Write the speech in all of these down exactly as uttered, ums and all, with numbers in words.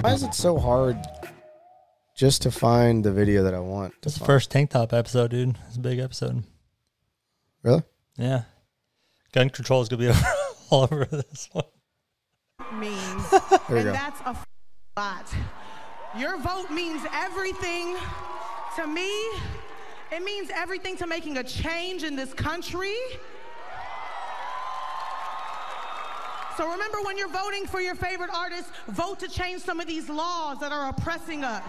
Why is it so hard just to find the video that I want? It's the first tank top episode, dude. It's a big episode. Really? Yeah. Gun control is going to be all over this one. Means, and go. That's a f- lot. Your vote means everything to me. It means everything to making a change in this country. So remember, when you're voting for your favorite artist, vote to change some of these laws that are oppressing us.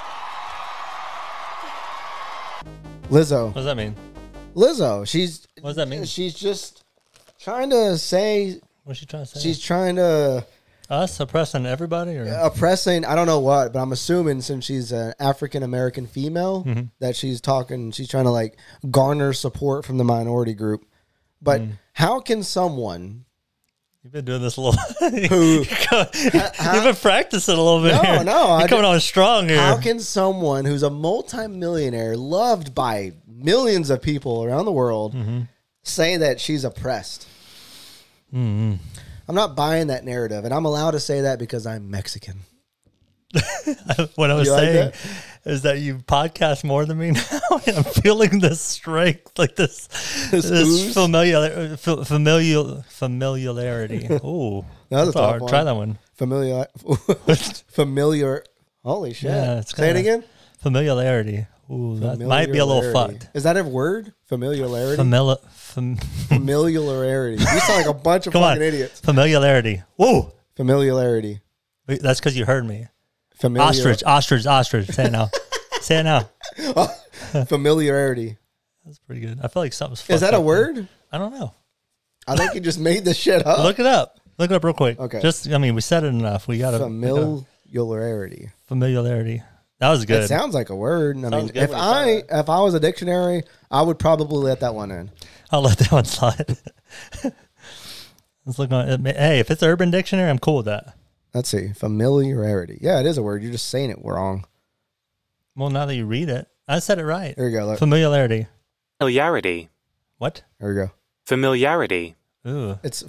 Lizzo. What does that mean? Lizzo. She's. What does that mean? She's just trying to say. What's she trying to say? She's trying to. Us oppressing everybody, or oppressing? I don't know what, but I'm assuming since she's an African American female mm-hmm. that she's talking. She's trying to like garner support from the minority group. But mm. how can someone? You've been doing this a little. Who, You've been practicing a little bit no, here. No, You're coming on strong here. How can someone who's a multimillionaire, loved by millions of people around the world, mm-hmm. say that she's oppressed? Mm-hmm. I'm not buying that narrative, and I'm allowed to say that because I'm Mexican. What I was you saying like that? is that you podcast more than me now, and I'm feeling this strength, like this, this, this familiar, familiar, familiarity. Ooh, that was a tough one. Try that one. Familiar, familiar. Holy shit! Yeah, it's say it again. Familiarity. Ooh, that might be a little fucked. Is that a word? Familiarity. Famili fam familiarity. You sound like a bunch of Come fucking on. idiots. Familiarity. Whoa. Familiarity. That's because you heard me. Familiar. Ostrich, ostrich, ostrich. Say it now. Say it now. Familiarity. That's pretty good. I feel like something's fucked Is that up a word? There. I don't know. I think you just made this shit up. Look it up. Look it up real quick. Okay. Just, I mean, we said it enough. We got to. Familiarity. Familiarity. That was good. It sounds like a word. I Sounds mean, if I if I was a dictionary, I would probably let that one in. I'll let that one slide. Let's look on. Hey, if it's Urban Dictionary, I'm cool with that. Let's see. Familiarity. Yeah, it is a word. You're just saying it wrong. Well, now that you read it, I said it right. There you go. Look. Familiarity. Familiarity. What? There you go. Familiarity. Ooh. It's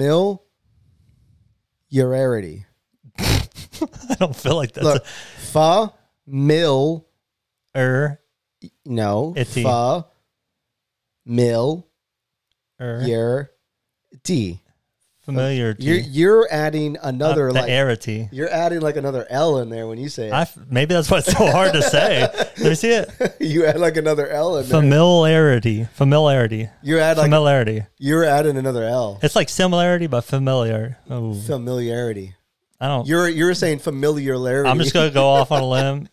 familiarity. I don't feel like that's Look, a... fa mil er no itty. fa mil er yer t. Familiar. You're you're adding another uh, like arity. You're adding like another L in there when you say it. I, maybe that's why it's so hard to say. Let me see it. You add like another L in there. Familiarity. Familiarity. You add like familiarity. You're adding another L. It's like similarity, but familiar. Oh. Familiarity. I don't. You're you're saying familiarity. I'm just gonna go off on a limb,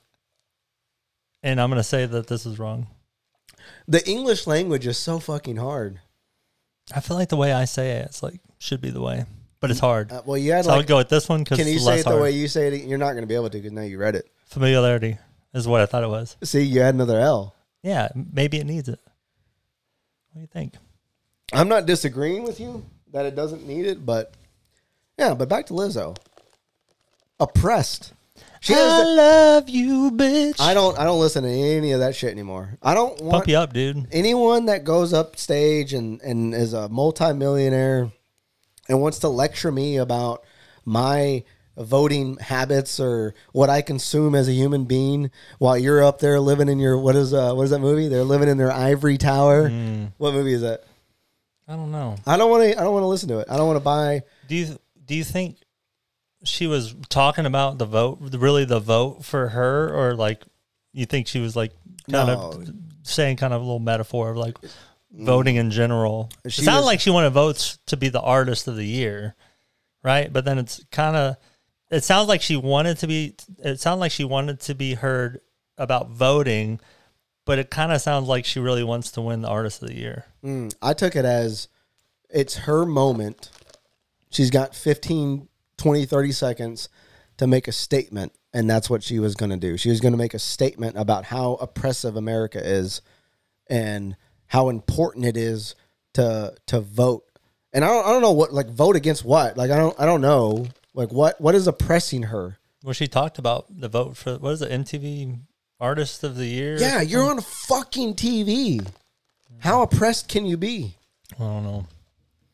and I'm gonna say that this is wrong. The English language is so fucking hard. I feel like the way I say it, it's like should be the way, but it's hard. Uh, well, you had so like, I would go with this one because can you it's say less it the hard. way you say it? You're not going to be able to because now you read it. Familiarity is what I thought it was. See, you add another L. Yeah, maybe it needs it. What do you think? I'm not disagreeing with you that it doesn't need it, but yeah. But back to Lizzo. Oppressed. She I has love you, bitch. I don't. I don't listen to any of that shit anymore. I don't want Pump you up, dude. Anyone that goes up stage and and is a multimillionaire and wants to lecture me about my voting habits or what I consume as a human being while you're up there living in your what is uh what is that movie? They're living in their ivory tower. Mm. What movie is that? I don't know. I don't want to. I don't want to listen to it. I don't want to buy. Do you do you think she was talking about the vote, really the vote for her, or like you think she was like kind no. of saying kind of a little metaphor of like voting in general? She it sounded was, like she wanted votes to be the artist of the year, right? But then it's kind of, it sounds like she wanted to be, it sounded like she wanted to be heard about voting, but it kind of sounds like she really wants to win the artist of the year. Mm, I took it as it's her moment. She's got fifteen twenty, thirty seconds to make a statement, and that's what she was going to do. She was going to make a statement about how oppressive America is and how important it is to to vote. And I don't I don't know what like vote against what? Like I don't I don't know. Like what what is oppressing her? Well, she talked about the vote for what is it, M T V Artist of the Year? Yeah, you're on fucking T V. How oppressed can you be? I don't know.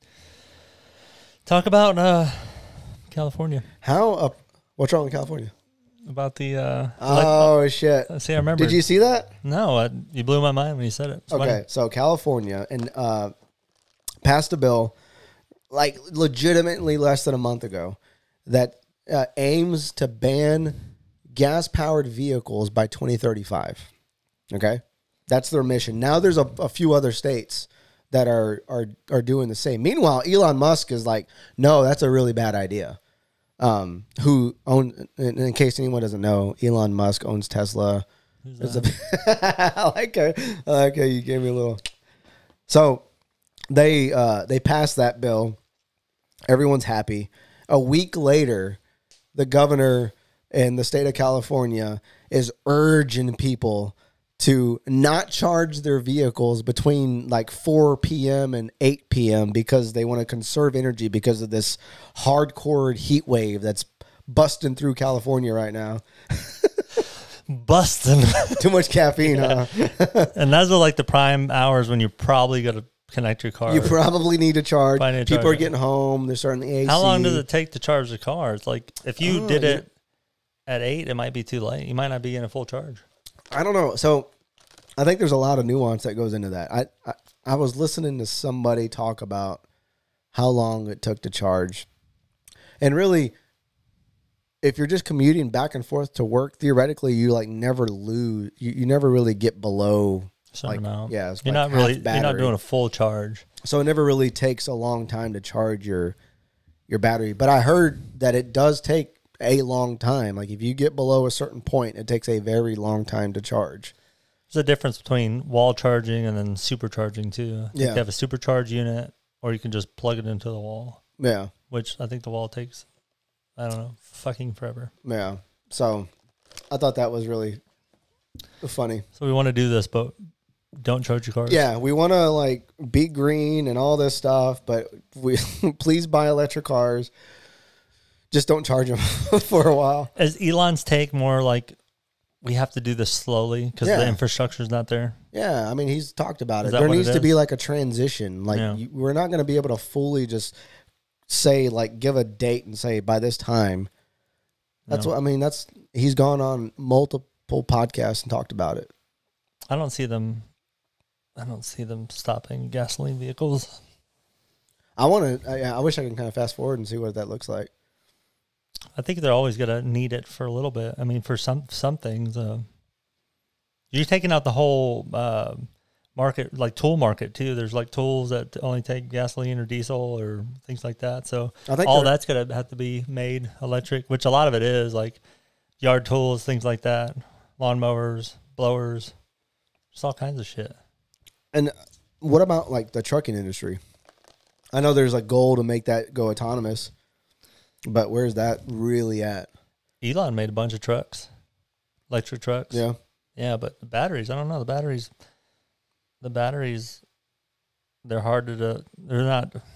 Talk about uh California. How up? What's wrong in California? about the. Uh, Oh shit! like, see, I remember. Did you see that? No, I, you blew my mind when you said it. It's Okay, funny. so California and uh, passed a bill, like legitimately less than a month ago, that uh, aims to ban gas-powered vehicles by twenty thirty-five. Okay, that's their mission. Now there's a, a few other states that are are are doing the same. Meanwhile, Elon Musk is like, no, that's a really bad idea. Um, who own? In, in case anyone doesn't know, Elon Musk owns Tesla. It's a, I like how, I like how you gave me a little. So they uh, they passed that bill. Everyone's happy. A week later, the governor in the state of California is urging people to not charge their vehicles between like four p.m. and eight p.m. because they want to conserve energy because of this hardcore heat wave that's busting through California right now. Busting. Too much caffeine, huh? And those are like the prime hours when you're probably going to connect your car. You probably need to charge. Probably need to People charge are getting home. They're starting the A C. How long does it take to charge the car? It's like if you Oh, did yeah. it at eight, it might be too late. You might not be in a full charge. I don't know. So I think there's a lot of nuance that goes into that. I, I I was listening to somebody talk about how long it took to charge. And really, if you're just commuting back and forth to work, theoretically, you like never lose. You, you never really get below Certain like, amount. yeah, it's You're like not really. half You're not battery. doing a full charge. So it never really takes a long time to charge your your battery. But I heard that it does take a long time. Like if you get below a certain point, it takes a very long time to charge. There's a difference between wall charging and then supercharging too. Yeah. You can have a supercharge unit, or you can just plug it into the wall, Yeah. which I think the wall takes, I don't know, fucking forever. Yeah. So I thought that was really funny. So we want to do this, but don't charge your cars. Yeah, we want to like be green and all this stuff, but we please buy electric cars. Just don't charge them for a while. Is Elon's take more like we have to do this slowly because Yeah. the infrastructure is not there? Yeah, I mean, he's talked about Is it. that There what it needs to is? be like a transition. Like Yeah. you, we're not going to be able to fully just say like give a date and say by this time. That's No. what I mean. That's he's gone on multiple podcasts and talked about it. I don't see them. I don't see them stopping gasoline vehicles. I want to. I, I wish I can kind of fast forward and see what that looks like. I think they're always going to need it for a little bit. I mean, for some some things, uh, you're taking out the whole uh, market, like tool market too. There's like tools that only take gasoline or diesel or things like that. So I think all they're- that's going to have to be made electric, which a lot of it is like yard tools, things like that, lawnmowers, blowers, just all kinds of shit. And what about like the trucking industry? I know there's a goal to make that go autonomous, but where's that really at? Elon made a bunch of trucks, electric trucks. Yeah. Yeah, but the batteries, I don't know. The batteries, the batteries, they're hard to, do- they're not, what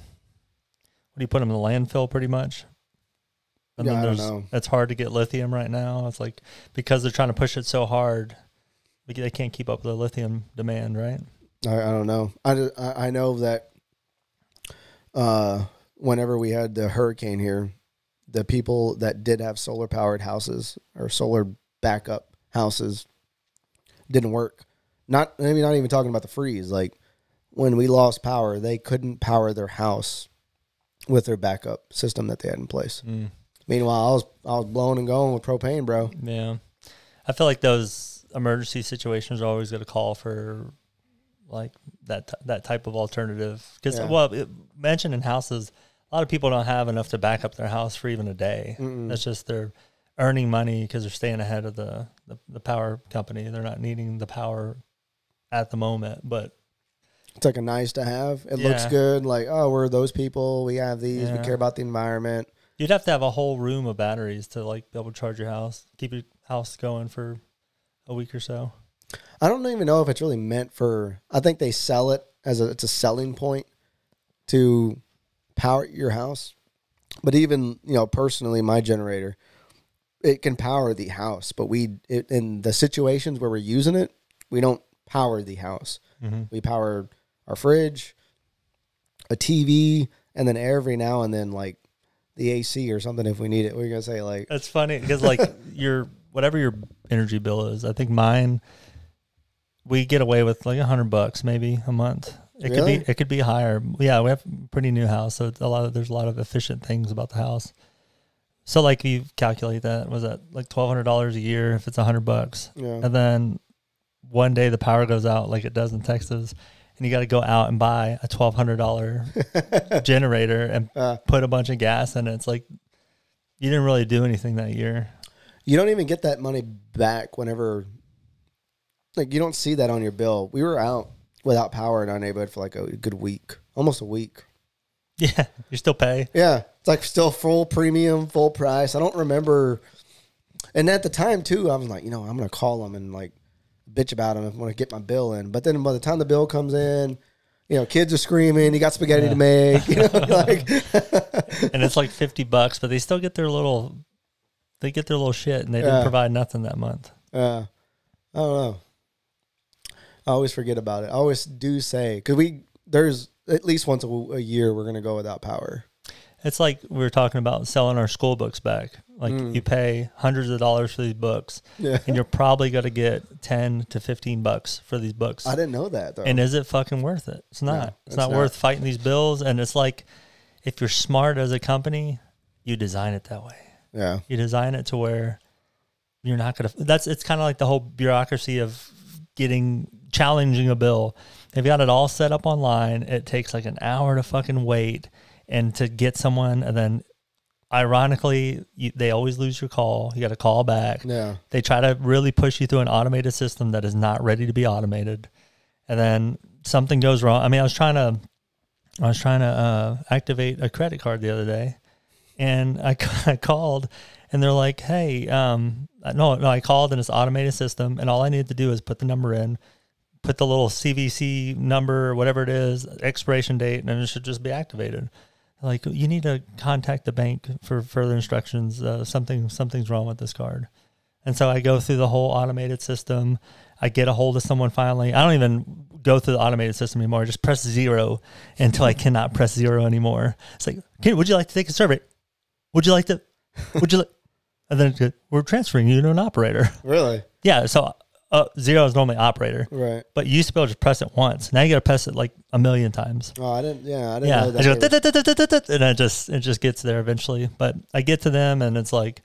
do you put them in the landfill pretty much? And Yeah, then I don't there's, know. it's hard to get lithium right now. It's like, because they're trying to push it so hard, they can't keep up with the lithium demand, right? I, I don't know. I, ju- I I know that uh, whenever we had the hurricane here, the people that did have solar powered houses or solar backup houses didn't work. Not maybe not even talking about the freeze. Like when we lost power, they couldn't power their house with their backup system that they had in place. Mm. Meanwhile, I was I was blowing and going with propane, bro. Yeah. I feel like those emergency situations are always going to call for like that t- that type of alternative. Because, Yeah. well, it, mentioned in houses, a lot of people don't have enough to back up their house for even a day. Mm-mm. That's just they're earning money because they're staying ahead of the, the, the power company. They're not needing the power at the moment. But It's like a nice to have. It looks Yeah. good. Like, oh, we're those people. We have these. Yeah. We care about the environment. you'd have to have a whole room of batteries to like be able to charge your house, keep your house going for a week or so. I don't even know if it's really meant for. I think they sell it as a it's a selling point to power your house. But even you know personally, my generator, it can power the house. But we it, in the situations where we're using it, we don't power the house. Mm-hmm. We power our fridge, a T V, and then every now and then like the A C or something if we need it. We're gonna say like That's funny because like your whatever your energy bill is. I think mine, we get away with like a hundred bucks maybe a month. It Really? could be it could be higher. Yeah, we have a pretty new house, so it's a lot of there's a lot of efficient things about the house. So like you calculate that, was that like twelve hundred dollars a year if it's a hundred bucks, Yeah. and then one day the power goes out like it does in Texas, and you got to go out and buy a twelve hundred dollar generator and Uh. put a bunch of gas in it. It's like you didn't really do anything that year. You don't even get that money back whenever, like, you don't see that on your bill. We were out without power in our neighborhood for like a good week, almost a week. Yeah, you still pay. Yeah, it's like still full premium, full price. I don't remember. And at the time, too, I was like, you know, I'm going to call them and, like, bitch about them if I want to get my bill in. But then by the time the bill comes in, you know, kids are screaming, you got spaghetti Yeah. to make, you know, like. And it's like fifty bucks, but they still get their little, they get their little shit, and they didn't Yeah. provide nothing that month. Uh, I don't know. I always forget about it. I always do say, because we, there's at least once a, a year we're going to go without power. It's like we were talking about selling our school books back. Like Mm. you pay hundreds of dollars for these books, Yeah. and you're probably going to get ten to fifteen bucks for these books. I didn't know that, though. And is it fucking worth it? It's not. No, it's it's not, not. worth fighting these bills. And it's like, if you're smart as a company, you design it that way. yeah. You design it to where you're not going to, that's, it's kind of like the whole bureaucracy of getting, challenging a bill. They've got it all set up online. It takes like an hour to fucking wait and to get someone. And then ironically, you, they always lose your call. You got to call back. Yeah. They try to really push you through an automated system that is not ready to be automated. And then something goes wrong. I mean, I was trying to, I was trying to uh, activate a credit card the other day, and I, I called, and they're like, "Hey, um, no, no." I called, and it's an automated system, and all I need to do is put the number in, put the little C V C number or whatever it is, expiration date, and it should just be activated. Like, you need to contact the bank for further instructions. Uh, something, something's wrong with this card. And so I go through the whole automated system. I get a hold of someone finally. I don't even go through the automated system anymore. I just press zero until I cannot press zero anymore. It's like, "Can, would you like to take a survey? Would you like to, would you like, and then it, we're transferring you to an operator." Really? Yeah. So uh, zero is normally operator, Right. but you used to be able to just press it once. Now you got to press it like a million times. Oh, I didn't, yeah, I didn't Yeah. know I that. just go, they were- "Tut-tut-tut-tut-tut-tut," and it just, it just gets there eventually. But I get to them, and it's like,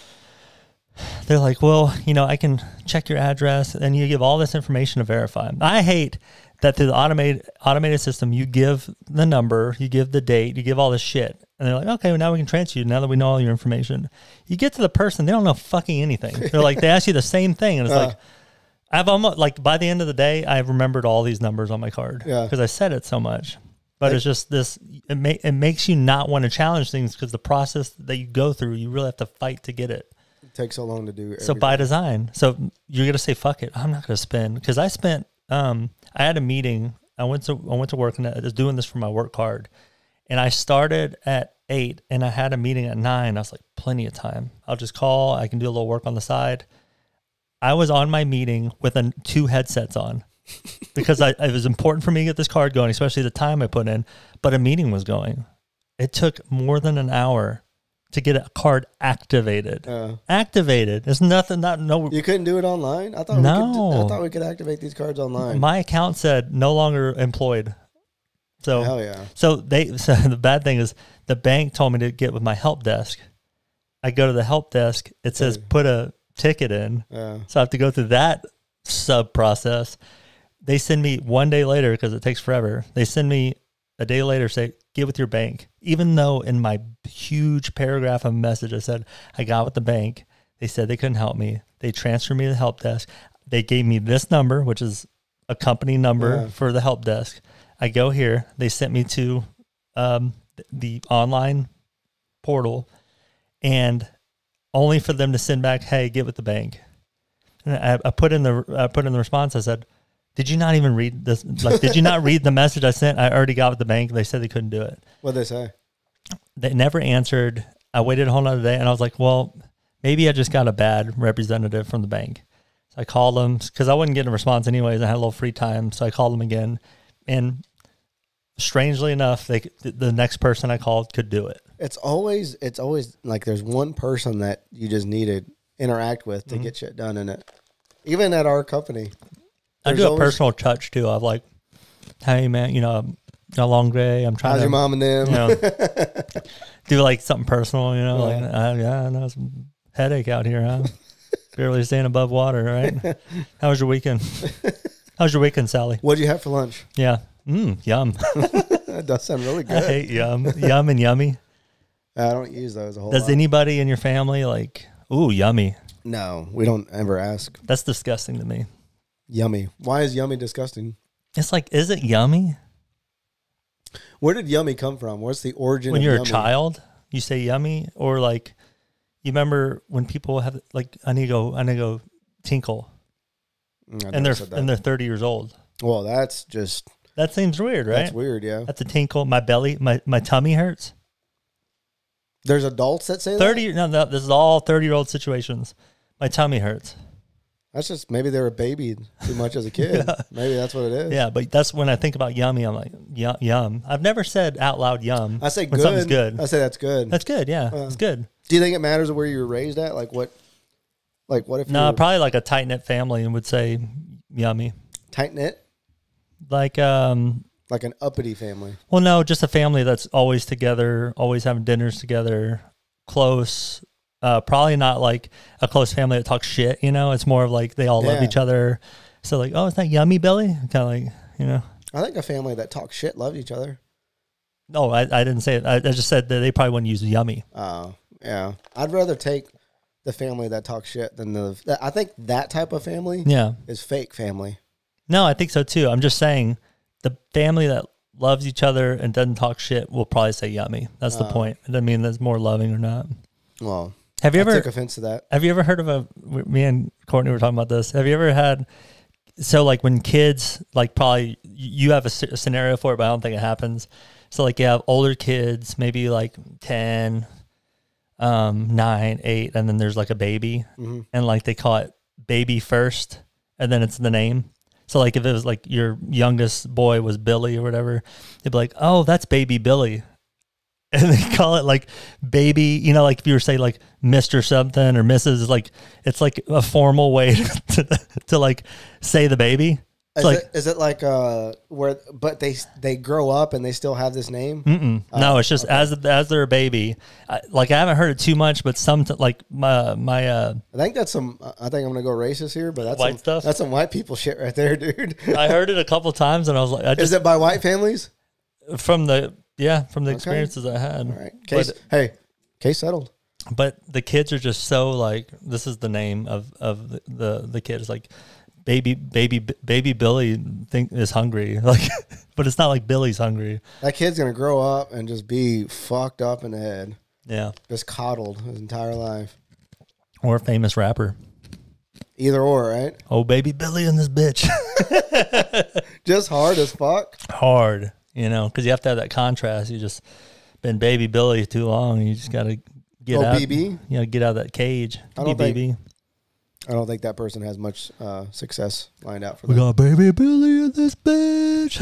they're like, "Well, you know, I can check your address," and you give all this information to verify. I hate that through the automated automated system, you give the number, you give the date, you give all this shit, and they're like, "Okay, well, now we can transfer you. Now that we know all your information," you get to the person, they don't know fucking anything. They're like, they ask you the same thing, and it's Uh. like, I've almost like by the end of the day, I've remembered all these numbers on my card Yeah. because I said it so much. But Like- it's just this. It ma- it makes you not want to challenge things because the process that you go through, you really have to fight to get it. It takes so long to do. So by everything. design, so you're gonna say fuck it. I'm not gonna spend because I spent. Um, I had a meeting. I went to I went to work and I was doing this for my work card, and I started at eight and I had a meeting at nine. I was like, plenty of time. I'll just call. I can do a little work on the side. I was on my meeting with an, two headsets on because I, it was important for me to get this card going, especially the time I put in. But a meeting was going. It took more than an hour to get a card activated. Uh, Activated. It's nothing. Not no. you couldn't do it online. I thought. We No. could, I thought we could activate these cards online. My account said no longer employed. So Hell yeah. so they so the bad thing is the bank told me to get with my help desk. I go to the help desk. It says Okay. put a ticket in. Yeah. So I have to go through that sub process. They send me one day later because it takes forever. They send me a day later, say, get with your bank. Even though in my huge paragraph of message, I said, I got with the bank. They said they couldn't help me. They transferred me to the help desk. They gave me this number, which is a company number Yeah. for the help desk. I go here. They sent me to um, the online portal, and only for them to send back, hey, get with the bank. And I, I put in the I put in the response. I said, "Did you not even read this? Like, did you not read the message I sent? I already got with the bank. They said they couldn't do it. What'd they say? They never answered. I waited a whole nother day, and I was like, well, maybe I just got a bad representative from the bank. So I called them because I wasn't getting a response anyways. I had a little free time, so I called them again, and strangely enough, they the next person I called could do it. It's always it's always like there's one person that you just needed interact with to Mm-hmm. get shit done in it. Even at our company. I There's do a always- personal touch too. I'm like, hey man, you know, a long day. I'm trying How's to, your mom and them? you know, do like something personal. You know, Yeah. like uh, yeah, I know some headache out here. Huh? Barely staying above water. Right? How was your weekend? How was your weekend, Sally? What'd you have for lunch? Yeah. Mm, yum. That does sound really I good. hate yum. Yum and yummy. I don't use those a whole Does lot. anybody in your family like, ooh, yummy? No, we don't ever ask. That's disgusting to me. Yummy. Why is yummy disgusting? It's like, is it yummy? Where did yummy come from? What's the origin When of you're yummy? a child, you say yummy, or like, you remember when people have like, I need to go, I need to go tinkle, Mm, I and never they're said that. and they're thirty years old. Well, that's just That seems weird, right? that's weird. Yeah. That's a tinkle. My belly, my my tummy hurts. There's adults that say that. Thirty. No, no, this is all thirty year old situations. My tummy hurts. That's just maybe they were babied too much as a kid. Maybe that's what it is. Yeah, but that's when I think about yummy. I'm like yum. yum. I've never said out loud yum. I say when good. something's good. I say that's good. That's good. Yeah, Uh, it's good. Do you think it matters where you were raised at? Like what? Like what if No, you're probably like a tight knit family and would say yummy. tight knit, Like um, like an uppity family? well, no, just a family that's always together, always having dinners together, close. Uh, probably not like a close family that talks shit. You know, it's more of like they all love Yeah. each other. So like, oh, it's not yummy, Billy. Kind of like, you know. I think a family that talks shit love each other. No, I, I didn't say it. I, I just said that they probably wouldn't use yummy. Oh, yeah. I'd rather take the family that talks shit than the. I think that type of family Yeah. is fake family. No, I think so too. I'm just saying the family that loves each other and doesn't talk shit will probably say yummy. That's the Oh. point. It doesn't mean that's more loving or not. Well, Have you I ever took offense to that. have you ever heard of a me and Courtney were talking about this. Have you ever had so like when kids like probably you have a, sce- a scenario for it, but I don't think it happens. So like you have older kids, maybe like ten, um, nine, eight, and then there's like a baby, Mm-hmm. and like they call it baby first, and then it's the name. So like if it was like your youngest boy was Billy or whatever, they'd be like, "Oh, that's baby Billy," and they call it like baby. You know, like if you were say like Mister something or Missus Like it's like a formal way to to like say the baby. It's Is, like it, is it like uh where? But they they grow up and they still have this name. Mm-mm. no, it's just as as they're a baby. I, like I haven't heard it too much, but some like my my uh, I think that's some. I think I'm gonna go racist here, but that's White some, stuff? That's some white people shit right there, dude. I heard it a couple times, and I was like, I Is just it by white families? from the yeah from the Okay. experiences I had. All right, case. But, hey, case settled. but the kids are just so like this is the name of of the the, the kid is like baby baby baby Billy think is hungry like, but it's not like Billy's hungry. That kid's gonna grow up and just be fucked up in the head, Yeah, just coddled his entire life. or a famous rapper. Either or, right? Oh, baby Billy and this bitch. Just hard as fuck. Hard, you know, because you have to have that contrast. You just been baby Billy too long. You just got to get Oh, out. B B? You know, get out of that cage. I Be don't think- B B. I don't think that person has much uh, success lined out for We them. got baby Billy in this bitch.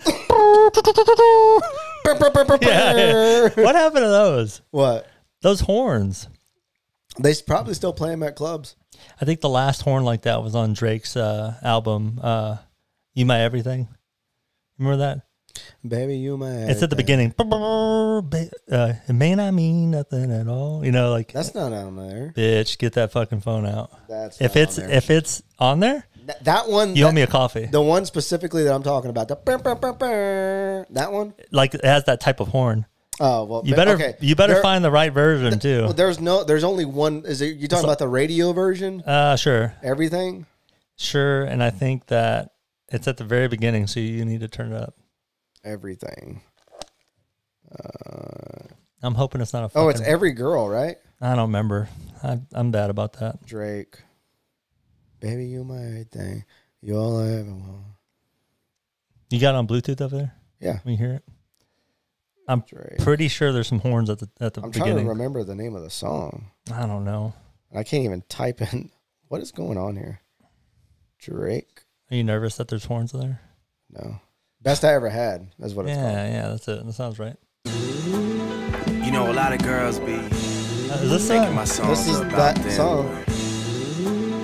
yeah, yeah. What happened to those? What? Those horns. They s- probably still play them at clubs. I think the last horn like that was on Drake's uh, album, uh, "You My Everything." Remember that? Baby, you my. It's at the beginning. Uh, it may not mean nothing at all. You know, like That's not on there. bitch, get that fucking phone out. That's If not it's on there. if it's on there, Th- that one. you owe that- me a coffee. The one specifically that I'm talking about. The brr, brr, brr, brr, that one. Like it has that type of horn. Oh well. You but- better okay. you better There- find the right version too. Well, there's no. There's only one. Is it? You talking about the radio version? Uh, sure, Everything. sure. And I think that it's at the very beginning, so you need to turn it up. Everything. Uh, I'm hoping it's not a. Fucking, oh, it's every girl, right? I don't remember. I, I'm bad about that. Drake. Baby, you my thing. You all I ever want. You got it on Bluetooth over there? Yeah. Can you hear it? I'm Drake. pretty sure there's some horns at the at the I'm trying beginning. to remember the name of the song. I don't know. I can't even type in. What is going on here? Drake. Are you nervous that there's horns there? No. Best I ever had. That's what it's Yeah, called. yeah, that's it. That sounds right. You know, a lot of girls be Uh, is this thinking uh, my songs This is are about that them. song.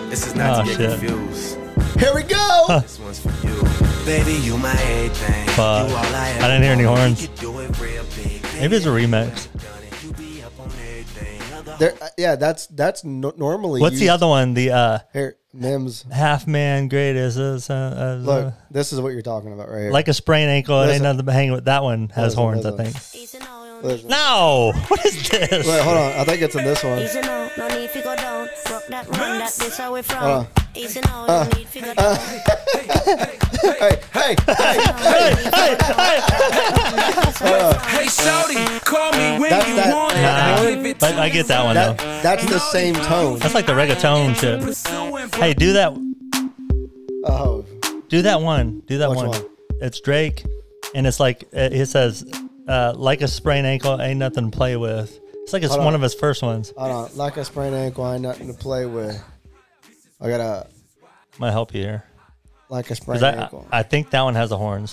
This is not Oh, to get shit. confused. Here we go. This one's for you. Baby, you my everything. Fuck. You all I, I didn't hear any horns. We could do it real big. Maybe it's a remix. You be up on everything. Other There, uh, yeah, that's that's no, normally. What's the used- other one? The uh, Here, Mims. half man great is uh, uh, Look, this is what you're talking about right here. like a sprained ankle. It ain't Listen. nothing but hanging with that one has Listen, horns. listen. I think. Easy now, you Listen. No, what is this? Wait, hold on. I think it's in this one. Easy now, no need to go down. Rock that, run that, this how we from. Uh, Easy now, no need to go down. Hey, hey, hey. Hey, shawty, call me when That's you that- want it. Nah, I give it but to I you get that one That though. that's the same tone. That's like the reggaeton shit. pursuing Hey, do that. Oh, Do that one. Do that Which one. one? It's Drake, and it's like uh, it says, uh, "Like a sprained ankle, ain't nothing to play with." It's like it's Hold one on. of his first ones. hold on. Like a sprained ankle, I ain't nothing to play with. I got a Might help you here. like a 'Cause sprained I, ankle. I think that one has the horns.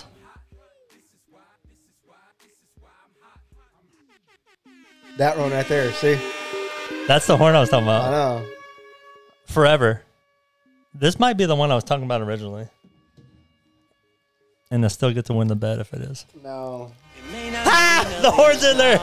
That one right there. See, That's the horn I was talking I about. know. Forever. This might be the one I was talking about originally. And I still get to win the bet if it is. No. The horn's in there.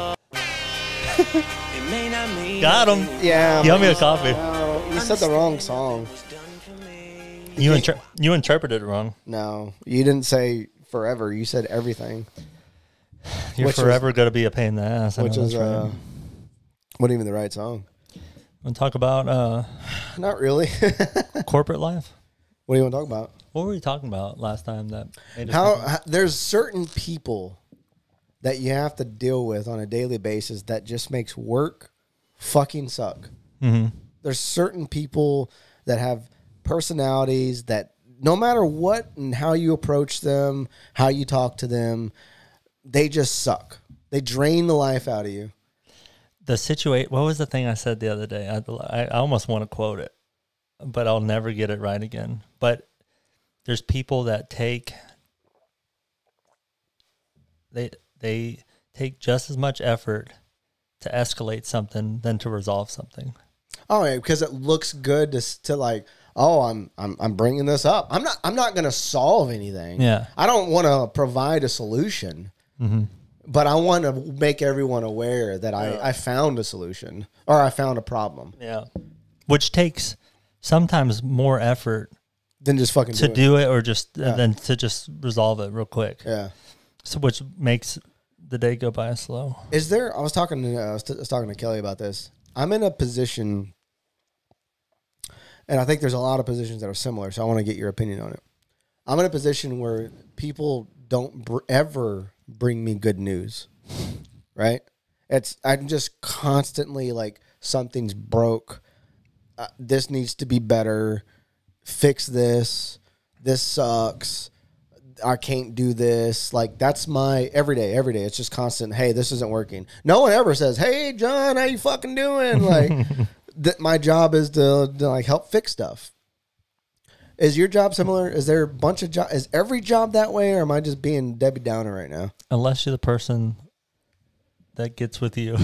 Got him. Yeah. You owe me a coffee. No, you said the wrong song. You inter- you interpreted it wrong. No, you didn't say forever. You said everything, You're Which is- forever going to be a pain in the ass. I which know is that's right. uh, wasn't even the right song. Want to talk about uh, Not really. corporate life? What do you want to talk about? What were we talking about last time? That made us How, think- how there's certain people that you have to deal with on a daily basis that just makes work fucking suck. Mhm. There's certain people that have personalities that no matter what and how you approach them, how you talk to them, they just suck. They drain the life out of you. the situation. What was the thing I said the other day? I, I, I almost want to quote it, but I'll never get it right again. But there's people that take they they take just as much effort to escalate something than to resolve something. Oh, yeah, because it looks good to s- to like, oh, I'm I'm I'm bringing this up. I'm not I'm not going to solve anything. Yeah. I don't want to provide a solution, Mm-hmm. but I want to make everyone aware that I I found a solution or I found a problem. Yeah, which takes sometimes more effort Then just fucking to do, it. do it, or just Yeah. than to just resolve it real quick. Yeah. So which makes the day go by slow. Is there? I was talking to uh, I was, t- I was talking to Kelly about this. I'm in a position, and I think there's a lot of positions that are similar. So I want to get your opinion on it. I'm in a position where people don't br- ever bring me good news, right? It's I'm just constantly like something's broke. Uh, this needs to be better. Fix this. This sucks. I can't do this. Like that's my every day, every day. It's just constant. Hey, this isn't working. No one ever says, "Hey, John, how you fucking doing?" Like that. My job is to, to like help fix stuff. Is your job similar? Is there a bunch of job? Is every job that way, or am I just being Debbie Downer right now? Unless you're the person that gets with you,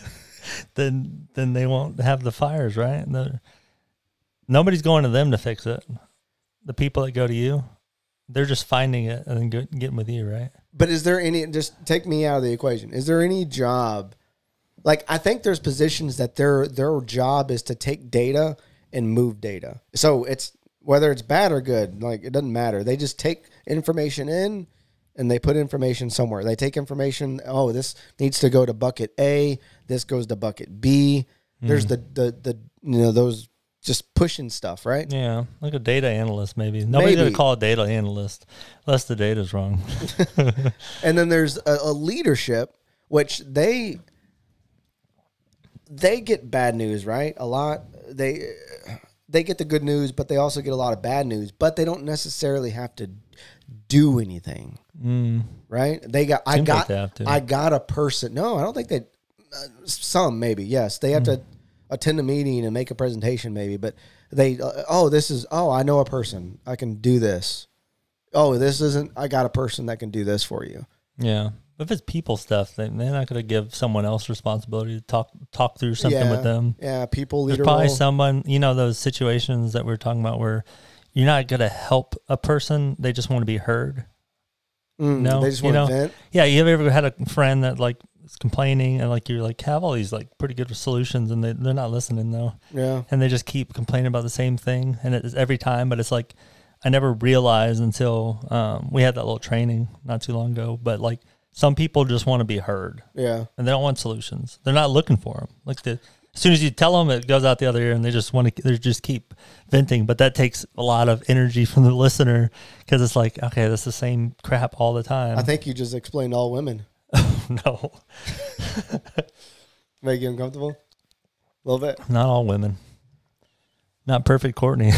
then then they won't have the fires, right? And the- nobody's going to them to fix it. The people that go to you, they're just finding it and then get- getting with you, right? But is there any? Just take me out of the equation. Is there any job? Like I think there's positions that their their job is to take data and move data. So it's whether it's bad or good, like it doesn't matter. They just take information in and they put information somewhere. They take information. Oh, this needs to go to bucket A. This goes to bucket B. There's the the the you know those just pushing stuff, right? Yeah, like a data analyst, maybe. Nobody's Maybe. going to call a data analyst unless the data's wrong. And then there's a, a leadership, which they they get bad news, right? A lot. They they get the good news, but they also get a lot of bad news. But they don't necessarily have to do anything, Mm. right? They got. I Seems like got. they have to. I got a person. No, I don't think they. Uh, some maybe yes, they have to attend a meeting and make a presentation, maybe. But they. Uh, oh, this is. Oh, I know a person. I can do this. Oh, this isn't. I got a person that can do this for you. Yeah. If it's people stuff, then they're not going to give someone else responsibility to talk talk through something yeah, with them. Yeah, people There's leader probably role. someone, you know, those situations that we're talking about where you're not going to help a person. They just want to be heard. Mm, No, they just you want to know? vent. Yeah, you ever had a friend that like is complaining and like you're like have all these like pretty good solutions and they, they're not listening though. Yeah. And they just keep complaining about the same thing and it's every time, but it's like I never realized until um, we had that little training not too long ago, but like some people just want to be heard Yeah. and they don't want solutions. They're not looking for them. Like the, as soon as you tell them, it goes out the other ear and they just want to, they just keep venting. But that takes a lot of energy from the listener because it's like, okay, that's the same crap all the time. I think you just explained all women. No, Make you uncomfortable? A little bit. not all women. Not perfect Courtney.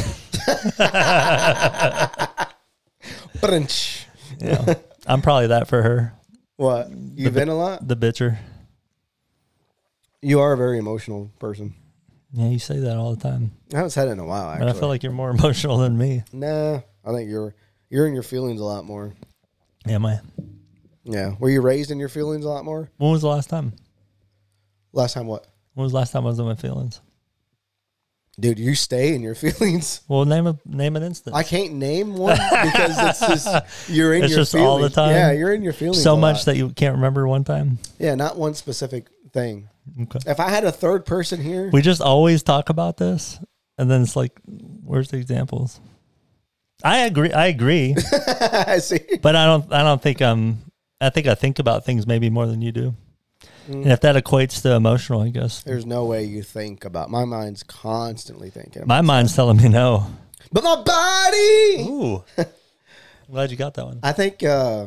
Brunch. Yeah. I'm probably that for her. What? You vent a lot? The bitcher. You are a very emotional person. Yeah, you say that all the time. I haven't said it in a while, actually. But I feel like you're more emotional than me. Nah, I think you're you're in your feelings a lot more. Am I? Yeah. Were you raised in your feelings a lot more? When was the last time? Last time what? When was the last time I was in my feelings? Dude, you stay in your feelings. Well, name a name an instance. I can't name one because it's just you're in It's your just feelings all the time? Yeah, you're in your feelings so a much lot. that you can't remember one time. Yeah, not one specific thing. Okay. If I had a third person here, We just always talk about this, and then it's like, where's the examples? I agree. I agree, I see. but I don't. I don't think um. I think I think about things maybe more than you do, Mm. and if that equates to emotional, I guess There's no way you think about. My mind's constantly thinking. my About mind's telling me no. but my body. Ooh, I'm glad you got that one. I think. uh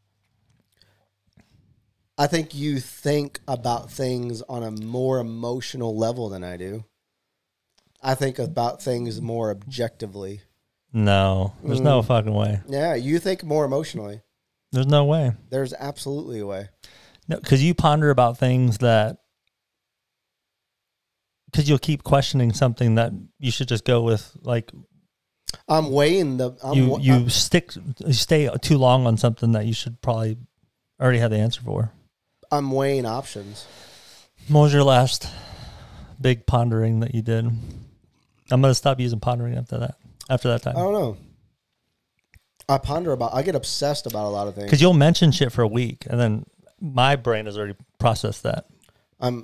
I think you think about things on a more emotional level than I do. I think about things more objectively. No, there's Mm. no fucking way. Yeah, you think more emotionally. There's no way. There's absolutely a way. No, because you ponder about things that, because you'll keep questioning something that you should just go with. Like I'm weighing the. I'm, you, wa- you I'm- stick, you stay too long on something that you should probably already have the answer for. I'm weighing options. What was your last big pondering that you did? I'm gonna stop using pondering after that. After that time, I don't know. I ponder about. I get obsessed about a lot of things. because you'll mention shit for a week, and then my brain has already processed that. I'm.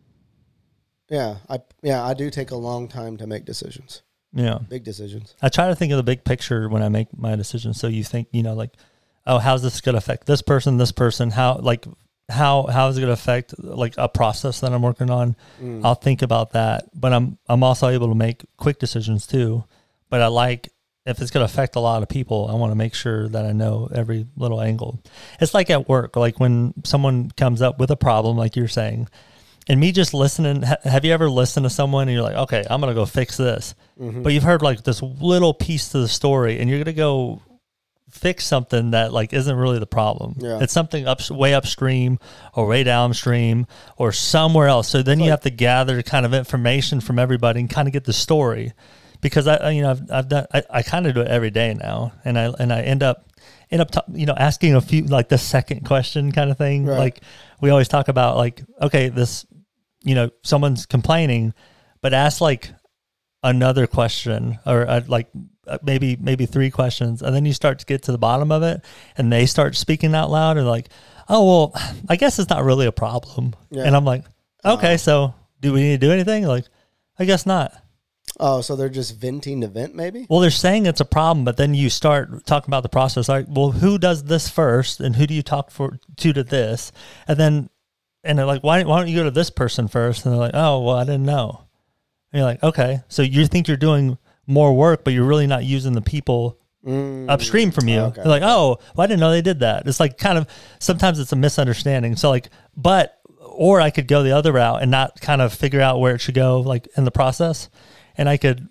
Yeah, I yeah I do take a long time to make decisions. Yeah, Big decisions. I try to think of the big picture when I make my decisions. So you think, you know, like, oh, how's this going to affect this person, this person? How, like, how how is it going to affect like a process that I'm working on? Mm. I'll think about that, but I'm I'm also able to make quick decisions too. But I like, if it's going to affect a lot of people, I want to make sure that I know every little angle. It's like at work, like when someone comes up with a problem, like you're saying, and me just listening. Ha- have you ever listened to someone and you're like, okay, I'm going to go fix this, Mm-hmm. but you've heard like this little piece to the story, and you're going to go fix something that like isn't really the problem. Yeah. It's something up way upstream or way downstream or somewhere else. So then you have to gather kind of information from everybody and kind of get the story. Because I, I- you know, I've, I've done, I, I kind of do it every day now, and I and I end up end up, ta- you know, asking a few like the second question kind of thing. Right. Like we always talk about, like, okay, this, you know, someone's complaining, but ask like another question or uh, like uh, maybe maybe three questions, and then you start to get to the bottom of it, and they start speaking out loud and like, oh well, I guess it's not really a problem, Yeah. and I'm like, okay, so do we need to do anything? Like, I guess not. Oh, so they're just venting to vent, maybe? Well, they're saying it's a problem, but then you start talking about the process. Like, well, who does this first, and who do you talk for to to this, and then, and they're like, why why don't you go to this person first? And they're like, oh, well, I didn't know. And you're like, okay, so you think you're doing more work, but you're really not using the people Mm, upstream from you. okay. They're like, oh, well, I didn't know they did that. It's like kind of sometimes it's a misunderstanding. So like, but or I could go the other route and not kind of figure out where it should go, like in the process. And I could,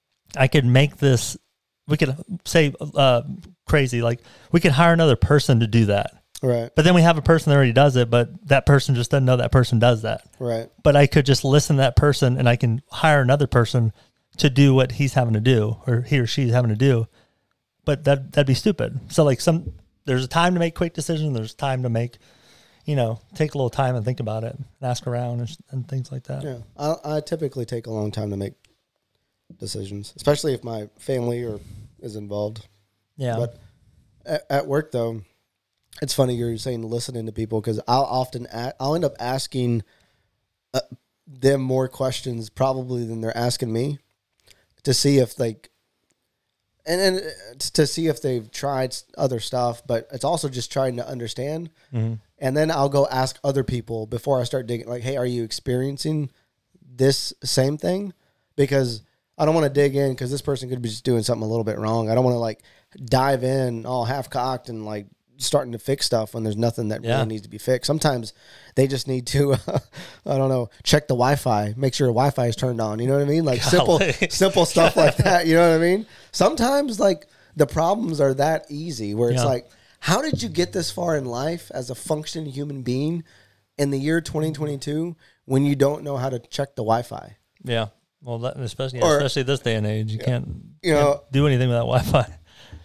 I could make this, we could say uh, crazy, like we could hire another person to do that. Right, But then we have a person that already does it, but that person just doesn't know that person does that. right. But I could just listen to that person, and I can hire another person to do what he's having to do, or he or she's having to do. But that, that'd be stupid. So like some, there's a time to make quick decisions. There's time to make you know, take a little time and think about it, and ask around and, and things like that. Yeah, I, I typically take a long time to make decisions, especially if my family or is involved. Yeah. But at, at work, though, it's funny you're saying listening to people, because I'll often a- I'll end up asking uh, them more questions probably than they're asking me, to see if like, and then to see if they've tried other stuff. But it's also just trying to understand. Mm-hmm. And then I'll go ask other people before I start digging, like, hey, are you experiencing this same thing? Because I don't want to dig in, because this person could be just doing something a little bit wrong. I don't want to like dive in all half cocked and like starting to fix stuff when there's nothing that Yeah. really needs to be fixed. Sometimes they just need to, uh, I don't know, check the Wi-Fi, make sure the Wi-Fi is turned on. You know what I mean? Like simple, Golly. simple stuff like that. You know what I mean? Sometimes like the problems are that easy where it's Yeah. like, how did you get this far in life as a functioning human being in the year twenty twenty-two when you don't know how to check the Wi-Fi? Yeah. Well, that, especially Or- especially this day and age, you can't, You can't know- do anything without Wi-Fi.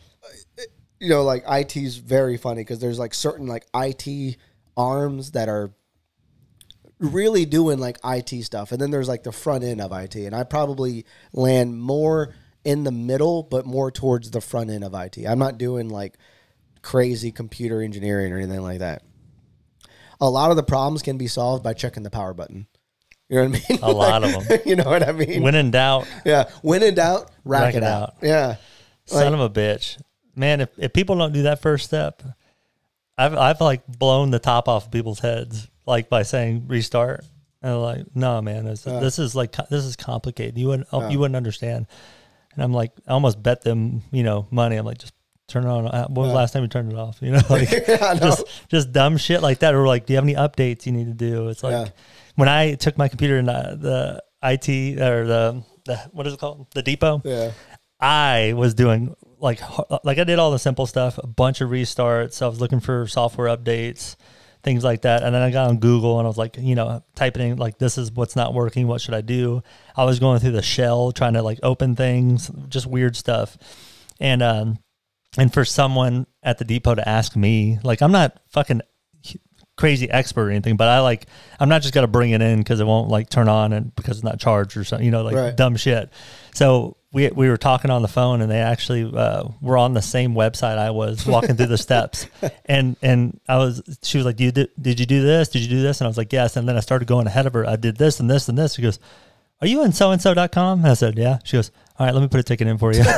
You know, like I T is very funny, because there's like certain like I T arms that are really doing like I T stuff. And then there's like the front end of I T. And I probably land more in the middle, but more towards the front end of I T. I'm not doing like crazy computer engineering or anything like that. A lot of the problems can be solved by checking the power button. You know what I mean? A lot of them. You know what I mean? When in doubt, yeah. When in doubt, rack, Rack it it out. out. Yeah. son of a bitch. Man, if, if people don't do that first step, I've I've like blown the top off of people's heads, like by saying restart. And they're like, no, man, this, Yeah. this is like this is complicated. You wouldn't Yeah. you wouldn't understand. And I'm like, I almost bet them, you know, money. I'm like, just turn it on. Uh, When was Yeah. the last time you turned it off? You know, like Yeah, I know. just just dumb shit like that. Or like, do you have any updates you need to do? It's like Yeah. when I took my computer in the, the I T or the the what is it called, the depot. Yeah. I was doing like like I did all the simple stuff, a bunch of restarts. I was looking for software updates, things like that. And then I got on Google and I was like, you know, typing in like, this is what's not working. What should I do? I was going through the shell, trying to like open things, just weird stuff. And um, and for someone at the depot to ask me, like, I'm not fucking crazy expert or anything, but I like, I'm not just going to bring it in because it won't like turn on and because it's not charged or something, you know, like Right. dumb shit. So we we were talking on the phone and they actually uh, were on the same website I was, walking through the steps. And and I was, she was like, you did, did you do this? Did you do this? And I was like, yes. And then I started going ahead of her. I did this and this and this. She goes, are you in so and so dot com? And I said, yeah. She goes, all right, let me put a ticket in for you.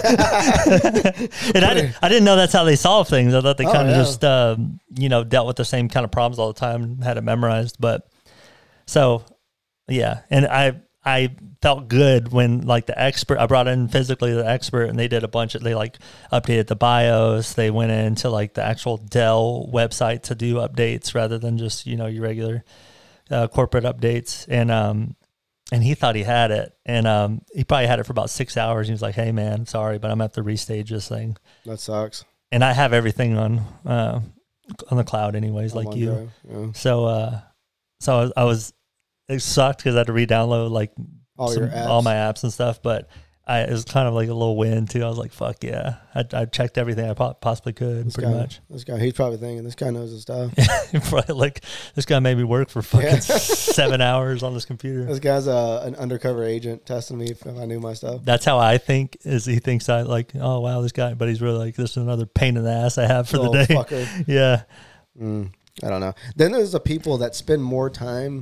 And I, didn't, I didn't know that's how they solve things. I thought they Oh, kind of yeah. just, um, you know, dealt with the same kind of problems all the time and had it memorized. But so, yeah. And I, I felt good when like the expert, I brought in physically the expert and they did a bunch of, they like updated the BIOS. They went into like the actual Dell website to do updates rather than just, you know, your regular uh, corporate updates. And, um, and he thought he had it. And um, he probably had it for about six hours. He was like, hey man, sorry, but I'm going to have to restage this thing. That sucks. And I have everything on, uh, on the cloud anyways, On like you. OneDrive, yeah. So, uh, so I was, I was it sucked because I had to re-download like All some- your apps. all my apps and stuff. But I, it was kind of like a little win too. I was like, fuck yeah. I, I checked everything I po- possibly could This pretty guy, much. This guy, he's probably thinking this guy knows his stuff. Probably like this guy made me work for fucking Yeah. seven hours on this computer. This guy's a, an undercover agent testing me if I knew my stuff. That's how I think is he thinks I like, oh wow, this guy, but he's really like, this is another pain in the ass I have for Little the day. fucker. Yeah. Mm, I don't know. Then there's the people that spend more time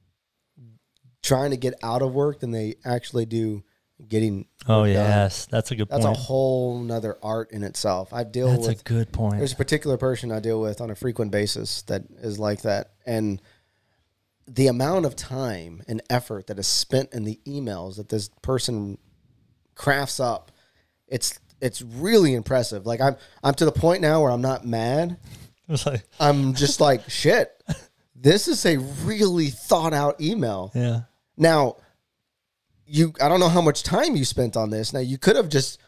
trying to get out of work than they actually do getting Oh work done. yes. That's a good That's point. a whole nother art in itself. I deal That's a with good point. there's a particular person I deal with on a frequent basis that is like that. And the amount of time and effort that is spent in the emails that this person crafts up, it's it's really impressive. Like I'm I'm to the point now where I'm not mad. It was like, I'm just like, shit, this is a really thought out email. yeah. Now, you I don't know how much time you spent on this. Now, you could have just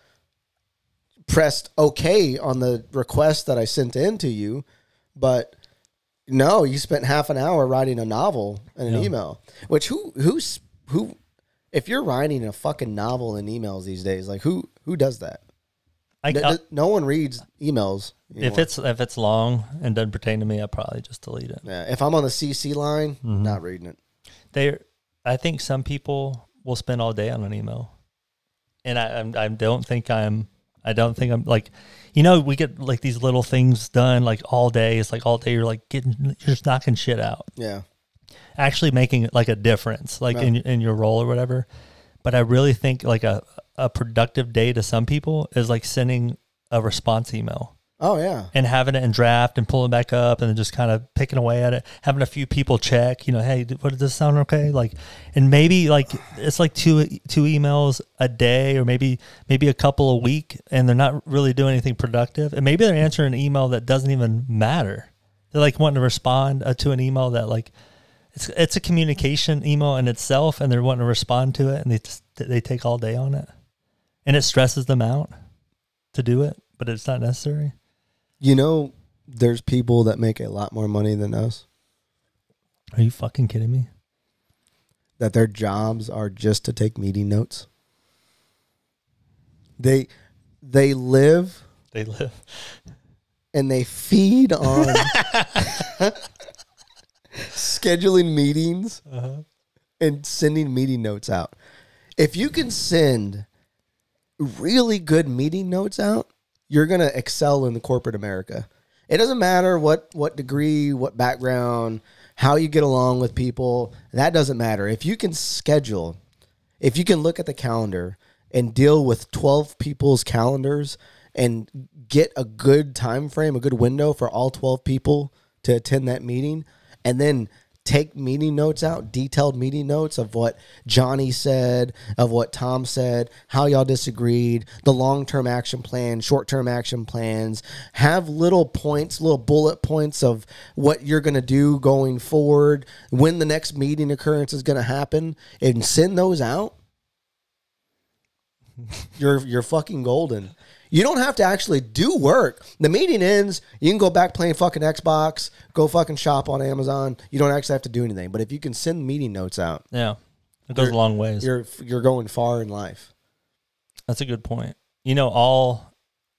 pressed okay on the request that I sent in to you, but no, you spent half an hour writing a novel in an Yeah. email. Which who who's who if you're writing a fucking novel in emails these days, like who who does that? I, No, I, no one reads emails if anymore. it's if it's long and doesn't pertain to me, I probably just delete it. Yeah, if I'm on the C C line, Mm-hmm. not reading it. They, I think some people will spend all day on an email, and I I'm, I don't think I'm I don't think I'm like, you know, we get like these little things done like all day. It's like all day you're like getting you're just knocking shit out, Yeah. actually making like a difference, like Right. in in your role or whatever. But I really think like a a productive day to some people is like sending a response email. Oh yeah. And having it in draft and pulling back up and then just kind of picking away at it, having a few people check, you know, hey, what does this sound okay? Like, and maybe like it's like two two emails a day, or maybe maybe a couple a week, and they're not really doing anything productive. And maybe they're answering an email that doesn't even matter. They're like wanting to respond uh, to an email that like it's it's a communication email in itself, and they're wanting to respond to it, and they just, they take all day on it, and it stresses them out to do it, but it's not necessary. You know, there's people that make a lot more money than us, Are you fucking kidding me? that their jobs are just to take meeting notes. They they live They live. and they feed on scheduling meetings Uh-huh. and sending meeting notes out. If you can send really good meeting notes out, you're going to excel in the corporate America. It doesn't matter what, what degree, what background, how you get along with people. That doesn't matter. If you can schedule, if you can look at the calendar and deal with twelve people's calendars and get a good time frame, a good window for all twelve people to attend that meeting, and then take meeting notes out, detailed meeting notes of what Johnny said, of what Tom said, how y'all disagreed, the long-term action plan, short-term action plans. Have little points, little bullet points of what you're going to do going forward, when the next meeting occurrence is going to happen, and send those out. You're you're fucking golden. You don't have to actually do work. The meeting ends. You can go back playing fucking Xbox, go fucking shop on Amazon. You don't actually have to do anything. But if you can send meeting notes out, Yeah. It goes You're- a long ways. you're you're going far in life. That's a good point. You know, all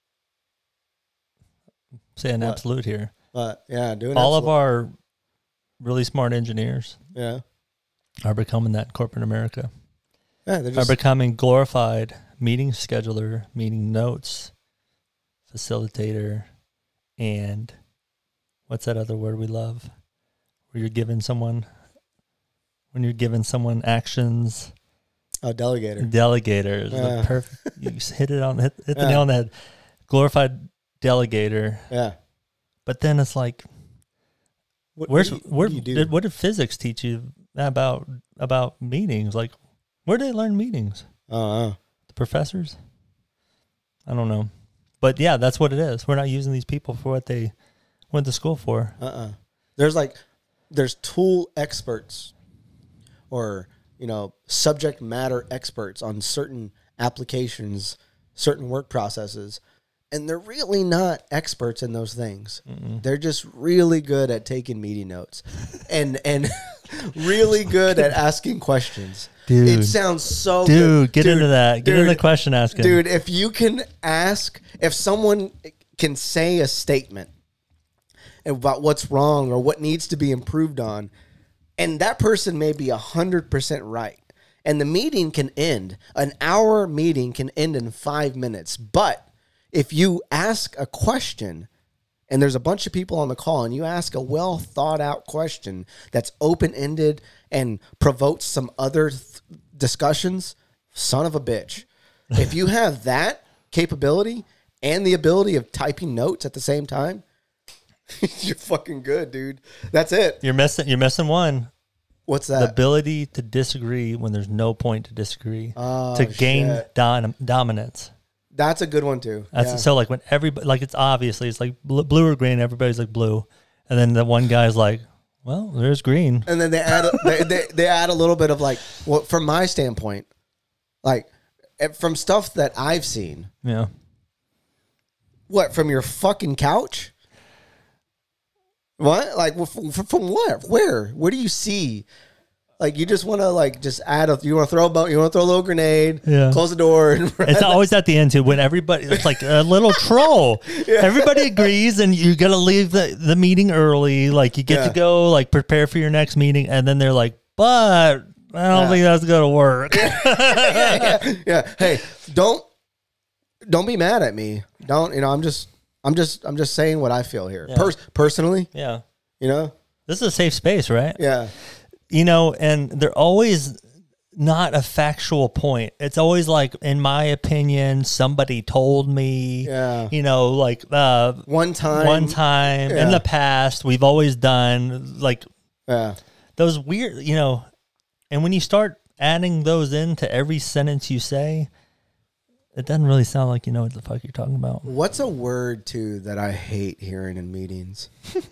say an What? absolute here. But yeah, doing All of absolute- our really smart engineers yeah are becoming that in corporate America. yeah they're Are just becoming glorified meeting scheduler, meeting notes, facilitator, and what's that other word we love? Where you're giving someone, when you're giving someone actions, a delegator. delegator is Yeah. the perfect. You just hit it on hit, hit the Yeah. nail on the head. Glorified delegator, Yeah. but then it's like, What, where's what do you, where what do you do? did what did physics teach you about about meetings? Like, where did they learn meetings? Oh, The professors? I don't know. But yeah, that's what it is. We're not using these people for what they went to school for. uh, uh-uh. There's like, there's tool experts, or you know, subject matter experts on certain applications, certain work processes, and they're really not experts in those things. They're just really good at taking meeting notes, and and really good at asking questions. Dude. It sounds so Dude, good. get into that. Get into the question asking. Dude, if you can ask, if someone can say a statement about what's wrong or what needs to be improved on, and that person may be one hundred percent right, and the meeting can end, an hour meeting can end in five minutes. But if you ask a question, and there's a bunch of people on the call, and you ask a well thought out question that's open ended and provokes some other th- discussions, son of a bitch. If you have that capability and the ability of typing notes at the same time, you're fucking good, dude. That's it. You're missing you're missing one. What's The that? ability to disagree when there's no point to disagree. Oh, to gain shit. dom- dominance. That's a good one too. That's Yeah. so like when everybody like it's obviously it's like bl- blue or green, everybody's like blue, and then the one guy's like, well, there's green. And then they add a, they, they they add a little bit of like, well, from my standpoint, like eh, from stuff that I've seen. Yeah. What, from your fucking couch? What? Like, from, from what? Where? Where do you see? Like you just want to like just add a you want to throw a bo- you want to throw a little grenade, Yeah. close the door. And It's always at the end too when everybody it's like a little troll. Everybody agrees and you got to leave the, the meeting early. Like you get Yeah. to go like prepare for your next meeting, and then they're like, "But I don't Yeah. think that's going to work." yeah, yeah. Hey, don't don't be mad at me. Don't you know? I'm just I'm just I'm just saying what I feel here. Yeah. Pers- personally, Yeah, you know. this is a safe space, right? Yeah, You know, and they're always not a factual point. It's always like, in my opinion, somebody told me. Yeah. You know, like uh, one time, one time Yeah. in the past, we've always done like Yeah, those weird, you know, and when you start adding those into every sentence you say, it doesn't really sound like you know what the fuck you're talking about. what's a word too that I hate hearing in meetings?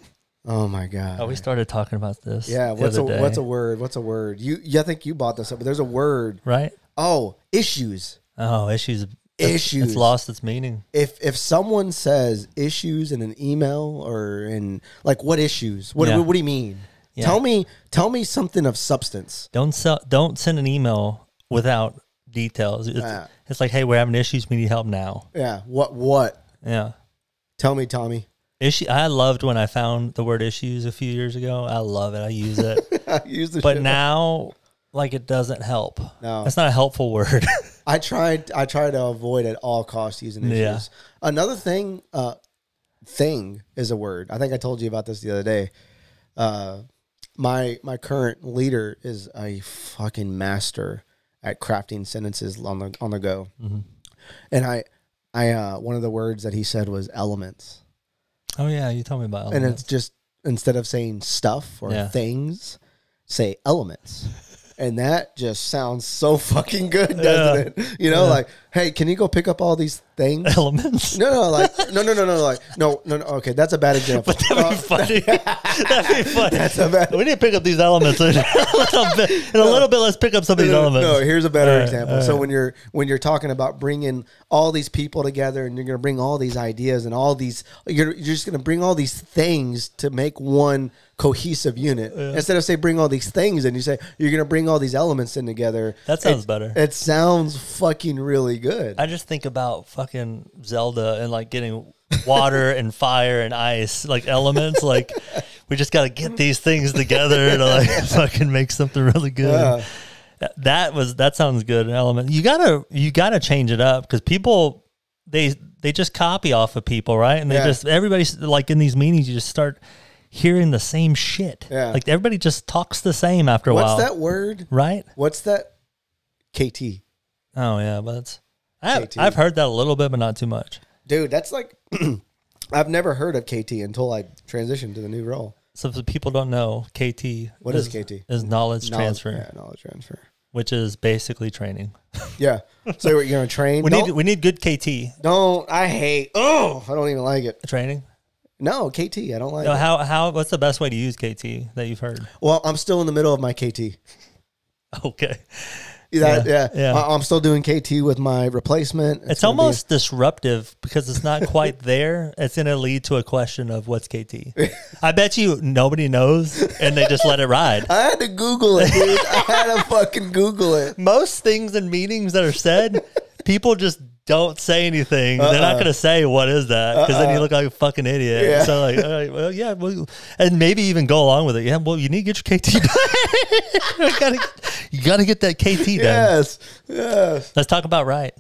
Oh my god. Oh, we started talking about this. Yeah, the what's a other day, what's a word? What's a word? You, yeah, I think you bought this up, but there's a word. right? Oh, issues. Oh, issues. Issues. It's lost its meaning. If if someone says issues in an email or in like what issues? What Yeah. what, what do you mean? Yeah. Tell me tell me something of substance. Don't sell, don't send an email without details. It's, Yeah. it's like, hey, we're having issues. We need help now. Yeah. What what? Yeah. Tell me, Tommy. Issue. I loved when I found the word issues a few years ago. I love it. I use it. I use the But shit. now, like, it doesn't help. No. That's not a helpful word. I tried I try to avoid at all costs using issues. Yeah. Another thing, uh thing is a word. I think I told you about this the other day. Uh my my current leader is a fucking master at crafting sentences on the on the go. Mm-hmm. And I I uh one of the words that he said was elements. Oh, yeah. You told me about And elements. it's just instead of saying stuff or Yeah. things, say elements. And that just sounds so fucking good, doesn't it? You know, Yeah. like, hey, can you go pick up all these things? Elements. No, no, like, no, no, no, no, like, no, no, no. Okay, that's a bad example. That'd be Uh, funny. That'd be funny. That's a bad- We need to pick up these elements. In a little bit, in a little bit let's pick up some of these no, elements. no, here's a better All right, example. all So right. when you're when you're talking about bringing all these people together, and you're going to bring all these ideas and all these, you're you're just going to bring all these things to make one cohesive unit. Instead of say bring all these things, and you say you're going to bring all these elements in together. That sounds It- better. It sounds fucking really good. I just think about fucking Zelda and like getting water and fire and ice, like elements. Like we just got to get these things together to like fucking make something really good. Yeah. That- That was that sounds good. An element. You gotta you gotta change it up because people they they just copy off of people, right? And they Yeah. just everybody's like in these meetings, you just start hearing the same shit. Yeah. Like everybody just talks the same after a What's while. that word? Right? What's that? K T. Oh yeah, but it's, I, K T. I've heard that a little bit, but not too much. Dude, that's like I've never heard of K T until I transitioned to the new role. So if the people don't know, K T. What is K T? Is knowledge, Knowledge- transfer, Yeah, knowledge transfer. which is basically training. Yeah. So you're gonna train? We don't, need we need good K T don't I hate oh I don't even like it. training. No, K T, I don't like No, it. how how what's the best way to use K T that you've heard? Well, I'm still in the middle of my K T. Okay, That, Yeah, yeah. yeah. I- I'm still doing K T with my replacement. it's, gonna be- almost disruptive because it's not quite there. It's going to lead to a question of what's K T. I bet you nobody knows, and they just let it ride. I had to Google it, dude. I had to fucking Google it. Most things in meetings that are said, people just don't say anything. They're not Uh-uh. going to say, what is that? Because then you look like a fucking idiot. Yeah. So like, all right, well, yeah, well, and maybe even go along with it. Yeah, well, you need to get your K T done. you, gotta, you gotta get that K T done. Yes. Yes. Let's talk about right.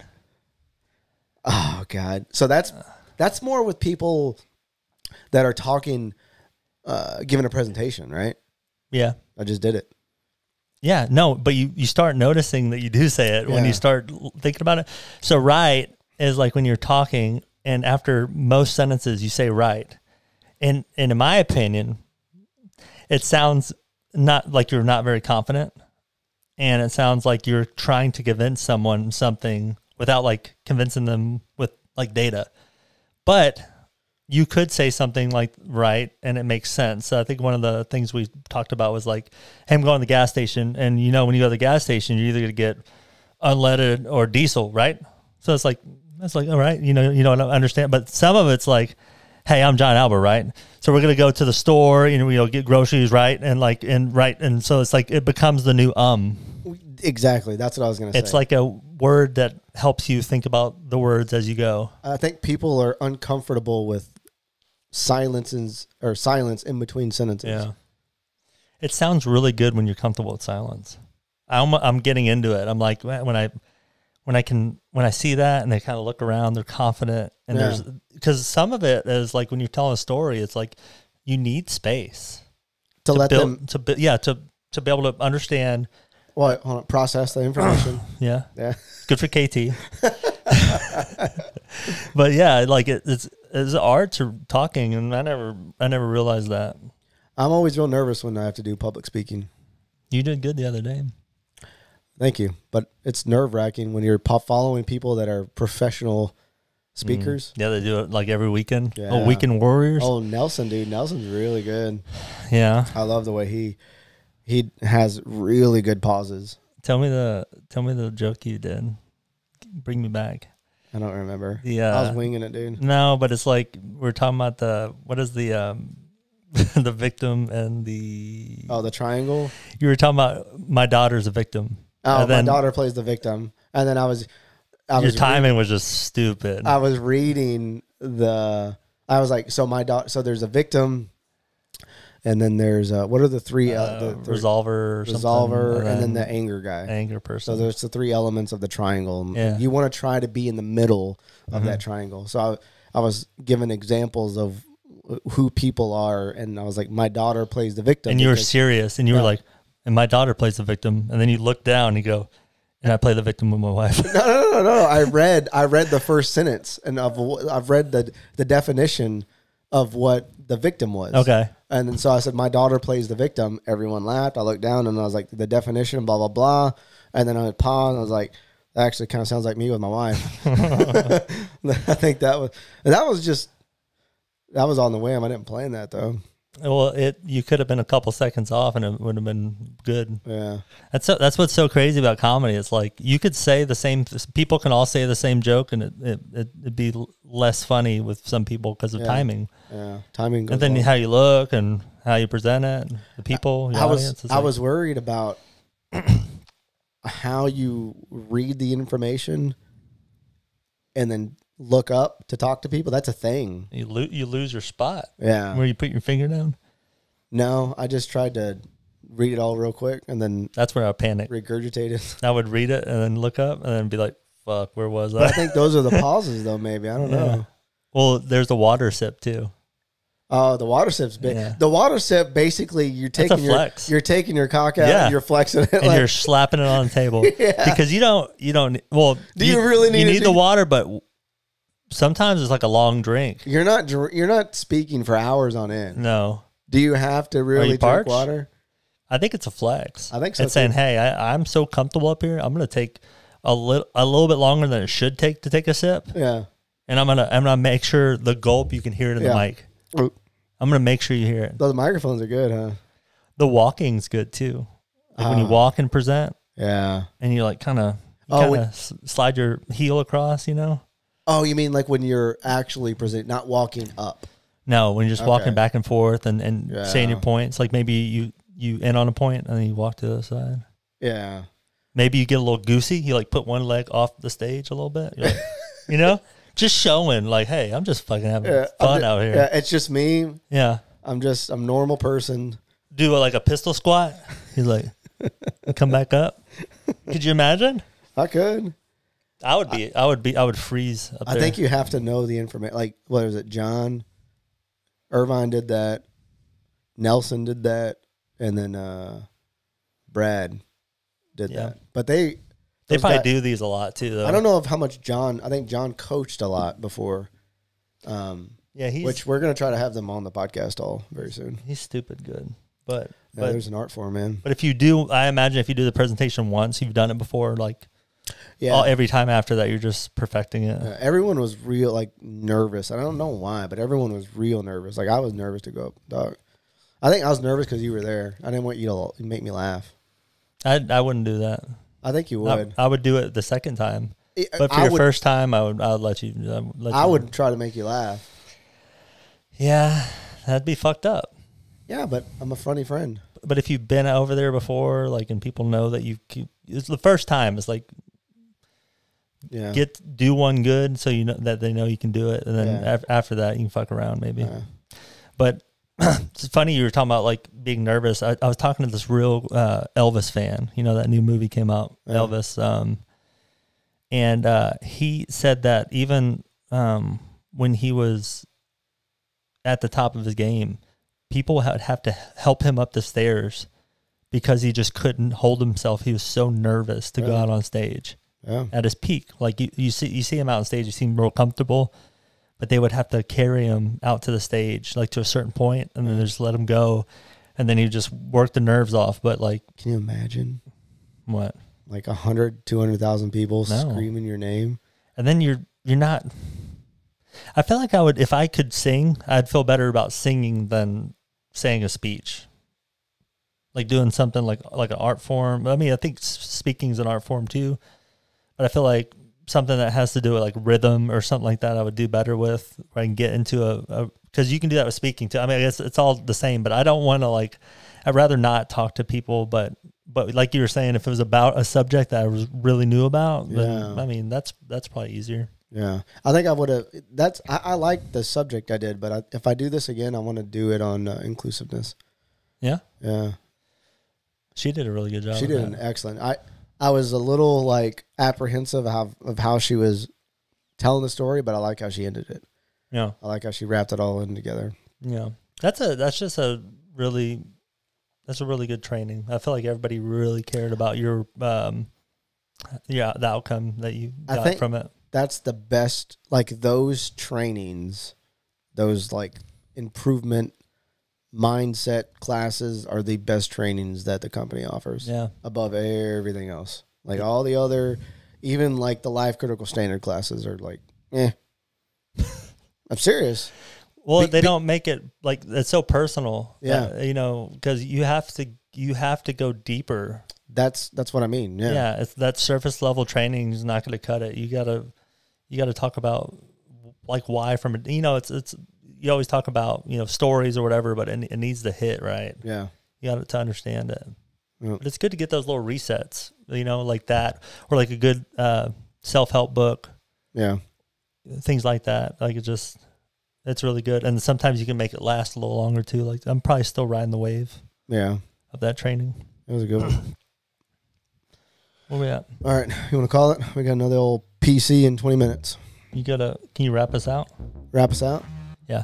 Oh God. So that's that's more with people that are talking, uh, giving a presentation, right? Yeah. I just did it. Yeah, no, but you, you start noticing that you do say it when Yeah. you start l- thinking about it. So right is like when you're talking and after most sentences you say right. And, and in my opinion, it sounds not like you're not very confident. And it sounds like you're trying to convince someone something without like convincing them with like data. But you could say something like right and it makes sense. So I think one of the things we talked about was like, hey, I'm going to the gas station, and you know when you go to the gas station, you're either gonna get unleaded or diesel, right? So it's like that's like all right, you know, you don't understand. But some of it's like, hey, I'm John Albert, right? So we're gonna go to the store, you know, you know, get groceries, right? And like, and right, and so it's like it becomes the new um. Exactly. That's what I was going to say. It's like a word that helps you think about the words as you go. I think people are uncomfortable with silences or silence in between sentences. Yeah. It sounds really good when you're comfortable with silence. I'm I'm getting into it. I'm like when I when I can when I see that and they kind of look around, they're confident, and Yeah. there's because some of it is like when you're telling a story, it's like you need space To, let build, them to bu- yeah to to be able to understand. what, hold on, process the information. Yeah, Yeah. good for K T. But yeah, like it, it's it's art to talking, and I never I never realized that. I'm always real nervous when I have to do public speaking. You did good the other day. Thank you. But it's nerve wracking when you're po- following people that are professional speakers. Yeah, they do it like every weekend. Yeah. Oh, Weekend Warriors. Oh, Nelson, dude. Nelson's really good. Yeah. I love the way he he has really good pauses. Tell me the tell me the joke you did. Bring me back. I don't remember. Yeah. I was winging it, dude. No, but it's like we're talking about the what is the um the victim and the Oh, the triangle. you were talking about my daughter's a victim. Oh, And then my daughter plays the victim, and then I was, I Your was timing was just stupid. I was reading the. I was like, so my daughter. So there's a victim, and then there's uh, what are the three? Uh, uh, the, the resolver, or something, resolver, and then the anger guy. anger person. So there's the three elements of the triangle. Yeah. You want to try to be in the middle of Mm-hmm. that triangle. So I, I was given examples of who people are, and I was like, my daughter plays the victim. and you were because- serious, and you Yeah. were like, and my daughter plays the victim, and then you look down and you go, and I play the victim with my wife. No, no, no, no. I read, I read the first sentence, and of wh- I've read the the definition of what the victim was. Okay. And then so I said, my daughter plays the victim. Everyone laughed. I looked down and I was like, the definition, blah blah blah. And then I would pause. And I was like, that actually kind of sounds like me with my wife. I think that was that was just that was on the whim. I didn't plan that though. Well, it you could have been a couple seconds off, and it would have been good. Yeah. That's so, that's what's so crazy about comedy. It's like you could say the same. People can all say the same joke, and it, it it'd be l- less funny with some people because of Yeah. timing, Yeah. Timing. Goes and then well. how you look and how you present it, the people. Your I was audience, it's I like- was worried about how you read the information and then look up to talk to people. That's a thing. you lo- you lose your spot Yeah. where you put your finger down. No, I just tried to read it all real quick and then That's where I panic. regurgitate it. I would read it and then look up and then be like, "Fuck, where was But I I?" think those are the pauses, though. Maybe I don't Yeah. know. Well, there's the water sip too. Oh, the water sip's big. Yeah. The water sip, basically, you're That's a taking your flex. you're taking your cock out Yeah. and you're flexing it. And like, you're slapping it on the table Yeah. because you don't you don't well. Do you really need you to need do- the water, but sometimes it's like a long drink. you're not dr- you're not speaking for hours on end. No, Do you have to really drink parched? water? I think it's a flex. I think so, It's saying, too. "Hey, I, I'm so comfortable up here. I'm going to take a little a little bit longer than it should take to take a sip, Yeah. and I'm gonna I'm gonna make sure the gulp you can hear it in Yeah. the mic. Oh, I'm gonna make sure you hear it. those microphones are good, huh? The walking's good too. Like when you Ah. walk and present, Yeah. and you like kind of Oh, kind when- of s- slide your heel across. You know, Oh, you mean like when you're actually present, not walking up? no, when you're just Okay. walking back and forth and and Yeah. saying your points. Like maybe you you end on a point and then you walk to the other side. Yeah. Maybe you get a little goosey. You like put one leg off the stage a little bit. You're like, you know, just showing like, hey, I'm just fucking having Yeah. I'm fun ju- out here. Yeah, it's just me. Yeah. I'm just I'm a normal person. Do a, like a pistol squat. He's like, come back up. Could you imagine? I could. I would be. I would be. I would freeze up I there. think you have to know the information. Like, what is it? John Irvine did that. Nelson did that, and then uh, Brad did Yeah. that. But they They those probably guys- do these a lot too, though. I don't know of how much John. I think John coached a lot before. Um, Yeah, he's which we're gonna try to have them on the podcast all very soon. he's stupid good, but Yeah, but there's an art form, man. but if you do, I imagine if you do the presentation once, you've done it before. Like Yeah, all, every time after that, you're just perfecting it. Uh, everyone was real like nervous. I don't know why, but everyone was real nervous. Like I was nervous to go up, dog. I think I was nervous because you were there. I didn't want you to make me laugh. I I wouldn't do that. I think you I, would. I would do it the second time, I, but for I your would, first time, I would I would let you. I would, let I you- would try to make you laugh. Yeah, that'd be fucked up. Yeah, but I'm a funny friend. But if you've been over there before, like, and people know that you, it's the first time. It's like, Yeah. get do one good, so you know that they know you can do it, and then Yeah. af- after that, you can fuck around maybe. Yeah. But it's funny you were talking about like being nervous. I, I was talking to this real uh, Elvis fan. You know that new movie came out, Yeah. Elvis, um, and uh, he said that even um, when he was at the top of his game, people would have to help him up the stairs because he just couldn't hold himself. He was so nervous to go Yeah. out on stage Yeah. at his peak. Like you, you see, you see him out on stage, you seem real comfortable, but they would have to carry him out to the stage, like to a certain point, and then they just let him go, and then he just work the nerves off. But like, Can you imagine? what? Like a hundred, two hundred thousand people No. screaming your name. And then you're you're not. I feel like I would, if I could sing, I'd feel better about singing than saying a speech. Like doing something like like an art form. I mean, I think speaking is an art form too, but I feel like something that has to do with like rhythm or something like that, I would do better with. Where I can get into a, because you can do that with speaking too. I mean, I guess it's all the same, but I don't want to like. I'd rather not talk to people, but but like you were saying, if it was about a subject that I was really knew about, then Yeah. I mean that's that's probably easier. Yeah, I think I would have. That's I, I like the subject I did, but I, if I do this again, I want to do it on uh, inclusiveness. Yeah, Yeah, she did a really good job. she of did that. an excellent. I I was a little like apprehensive of how, of how she was telling the story, but I like how she ended it. Yeah, I like how she wrapped it all in together. yeah. That's a that's just a really that's a really good training. I feel like everybody really cared about your um, yeah, the outcome that you I got think- from it. That's the best. Like those trainings, those like improvement mindset classes are the best trainings that the company offers. Yeah, Above everything else. Like all the other, even like the life critical standard classes are like, eh. I'm serious. well, Be- they be- don't make it like it's so personal. Yeah. that, you know, because you have to you have to go deeper. That's that's what I mean. Yeah. Yeah, it's that surface level training is not going to cut it. You gotta you gotta talk about like why from it. You know, it's it's you always talk about you know stories or whatever, but it, it needs to hit right. Yeah. You got to understand it. Yeah. But it's good to get those little resets, you know, like that, or like a good uh, self help book, Yeah. things like that. Like it just, it's really good. And sometimes you can make it last a little longer too. Like I'm probably still riding the wave Yeah. of that training. It was a good one. Where we at? All right. You want to call it? We got another old P C in twenty minutes. You gotta, can you wrap us out? Wrap us out. Yeah.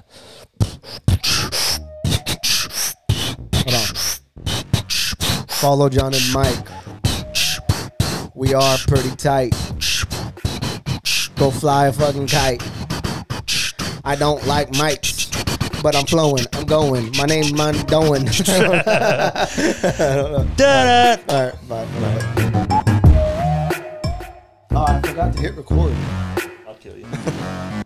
Hold on. Follow John and Mike. We are pretty tight. Go fly a fucking kite. I don't like mics, but I'm flowing. I'm going. My name's Mondoin. Da-da! All right. Bye. Bye. Oh, I forgot to hit record. I'll kill you.